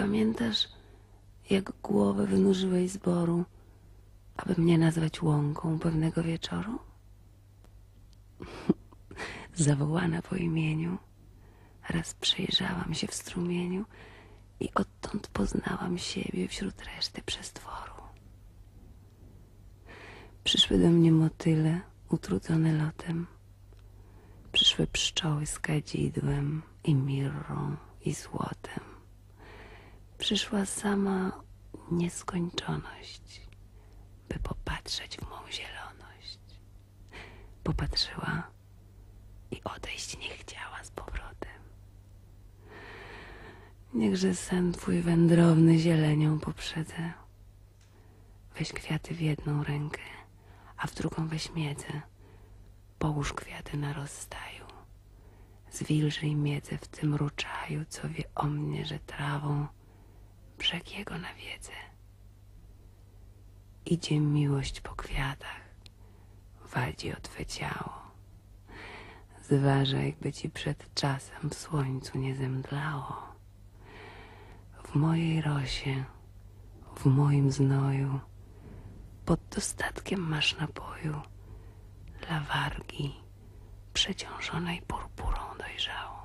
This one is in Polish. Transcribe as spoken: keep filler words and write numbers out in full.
pamiętasz, jak głowę wynurzyłeś z boru, aby mnie nazwać łąką pewnego wieczoru? Zawołana po imieniu, raz przejrzałam się w strumieniu i odtąd poznałam siebie wśród reszty przestworu. Przyszły do mnie motyle utrudzone lotem, przyszły pszczoły z kadzidłem i mirrą i złotem. Przyszła sama nieskończoność, by popatrzeć w mą zieloność. Popatrzyła i odejść nie chciała z powrotem. Niechże sen twój wędrowny zielenią poprzedzę. Weź kwiaty w jedną rękę, a w drugą weź miedzę. Połóż kwiaty na rozstaju. Zwilżyj miedzę w tym ruczaju, co wie o mnie, że trawą brzeg jego nawiedzę. Idzie miłość po kwiatach, wadzi o twe ciało. Zważaj, by ci przed czasem w słońcu nie zemdlało. W mojej rosie, w moim znoju, pod dostatkiem masz napoju dla wargi przeciążonej purpurą dojrzałą.